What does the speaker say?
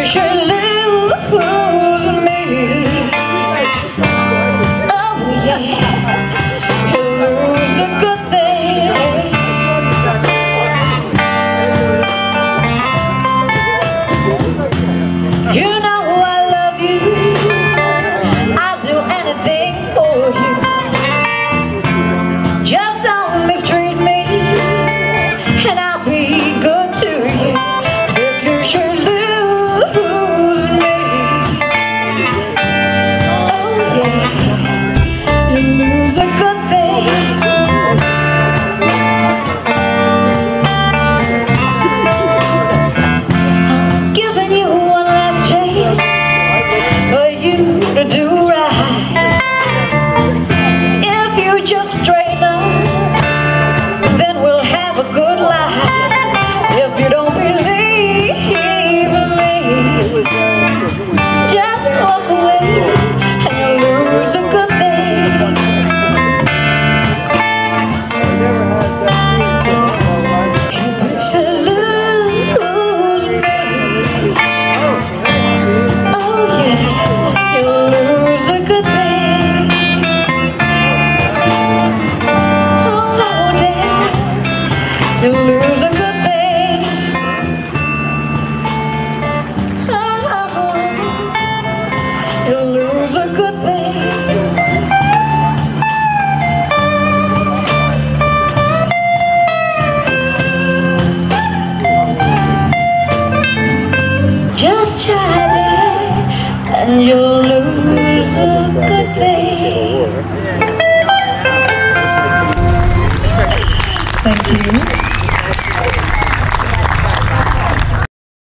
you should lose me. Oh yeah, you lose a good thing. You know I love you, I'll do anything for you. Just don't mistreat me, and I'll be good to you. If you should lose me, oh yeah, you lose a good thing. I'm giving you one last chance for you to do right. If you just straighten up, then we'll have a good life. If you don't believe in me, just walk away and you'll lose a good thing. If you should lose me, oh yeah, you'll lose a good thing. Oh dear, you'll lose a good thing. Oh, you'll lose a good thing. Just try that and you'll